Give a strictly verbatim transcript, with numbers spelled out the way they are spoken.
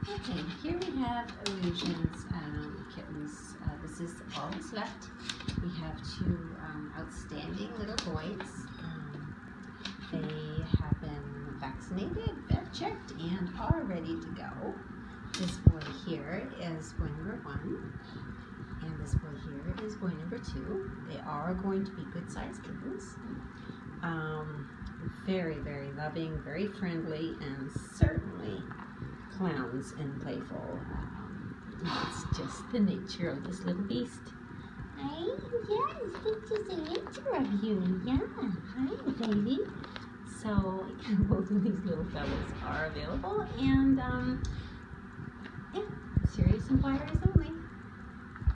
Okay, here we have Illusions um, Kittens. Uh, this is all that's left. We have two um, outstanding little boys. Um, they have been vaccinated, vet checked, and are ready to go. This boy here is boy number one, and this boy here is boy number two. They are going to be good-sized kittens. Um, very, very loving, very friendly, and certainly clowns and playful. Um, it's just the nature of this little beast. Hi, yes, it's just the nature of you. Yeah, hi, baby. So both of these little fellows are available, and um, yeah, serious inquiries